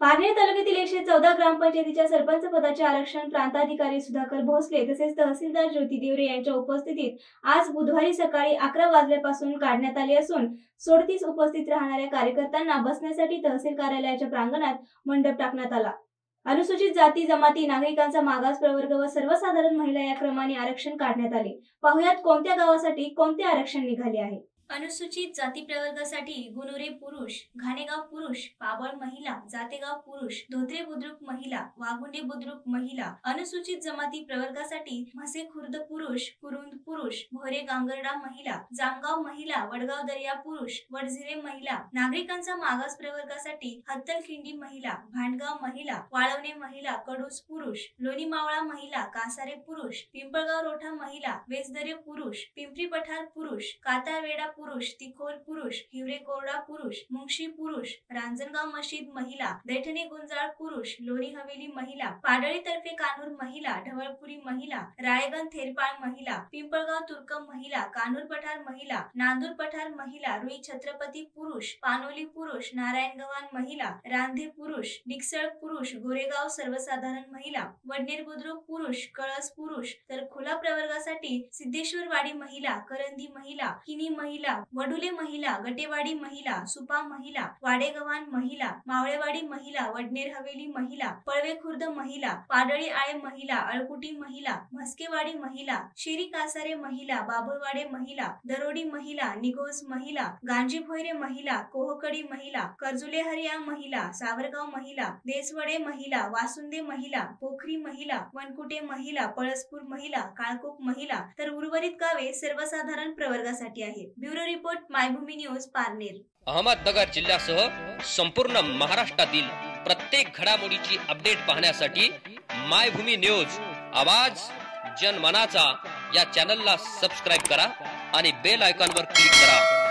पारनेर तालुक्यातील 114 ग्रामपंचायतीच्या सरपंच पदाचे आरक्षण प्रांताधिकारी सुधाकर भोसले तसेच तहसीलदार ज्योती देवरे यांच्या उपस्थितीत आज बुधवारी सकाळी 11 वाजल्यापासून काढण्यात आले असून 37 उपस्थित राहणाऱ्या कार्यकर्त्यांना बसण्यासाठी तहसील कार्यालयाच्या प्रांगणात मंडप टाकण्यात आला। अनुसूचित जाती जमाती नागरिकांचा मागास प्रवर्ग व सर्वसाधारण महिला या क्रमाने आरक्षण काढण्यात आले। पाहुयात कोणत्या गावासाठी कोणते आरक्षण निघाले आहे। अनुसूचित जाती प्रवर्गासाठी गुणोरे पुरुष, घाणेगाव पुरुष, पाबळ महिला, जातेगाव पुरुष, धोत्रे बुद्रुक महिला, वाघुंडे बुद्रुक महिला। अनुसूचित जमाती प्रवर्गासाठी म्हसे खुर्द पुरुष, कुरुंद पुरुष, भोरे गांगर्डा महिला, जामगाव महिला, वडगाव दर्या पुरुष, वडझिरे महिला। नागरिकांचा मागास प्रवर्गासाठी हत्तलखिंडी महिला, भांडगाव महिला, वाळवणे महिला, कडूस पुरुष, लोणी मावळा महिला, कासारे पुरुष, पिंपळगाव रोठा महिला, वेसदरे पुरुष, पिंपरी पठार पुरुष, कातारवेडा पुरुष, तिखोल पुरुष, हिवरे कोरडा पुरुष, मुंगशी पुरुष, रांजणगाव मशीद महिला, दैठणे गुंजाळ पुरुष, लोणी हवेली महिला, पाडळी तर्फे कानूर महिला, ढवळपुरी महिला, राळेगण थेरपाळ महिला, पिंपळगाव तुर्कम महिला, कानूर पठार महिला, नांदूर पठार महिला, रुई छत्रपती पुरुष, पानोली पुरुष, नारायण गव्हाण महिला, रांधे पुरुष, डिकसळ पुरुष, गोरेगाव सर्वसाधारण महिला, वडनेर बुद्रुक पुरुष, कळस पुरुष। तर खुला प्रवर्गासाठी सिद्धेश्वरवाडी महिला, करंदी महिला, किनी महिला, वडुले महिला, गटेवाडी महिला, सुपा महिला, वाडेगव्हाण महिला, मावळेवाडी महिला, वडनेर हवेली महिला, पळवे खुर्द महिला, पाडळी आळे महिला, अळकुटी महिला, म्हस्केवाडी महिला, शेरी कासारे महिला, बाभुळवाडे महिला, दरोडी महिला, निघोज महिला, गांजी भोयरे महिला, कोहकडी महिला, कर्जुले हरिया महिला, सावरगाव महिला, देसवडे महिला, वासुंदे महिला, पोखरी महिला, वनकुटे महिला, पळसपूर महिला, काळकोक महिला। तर उर्वरित गावे सर्वसाधारण प्रवर्गासाठी आहेत। Bureau report Maybhumi news Parner. Ahmednagar जिल्ह्यासह संपूर्ण महाराष्ट्रातील प्रत्येक घडामोडीची अपडेट पाहण्यासाठी मायभूमी न्यूज आवाज जनमनाचा या चॅनलला सबस्क्राइब करा आणि बेल आयकॉनवर क्लिक करा।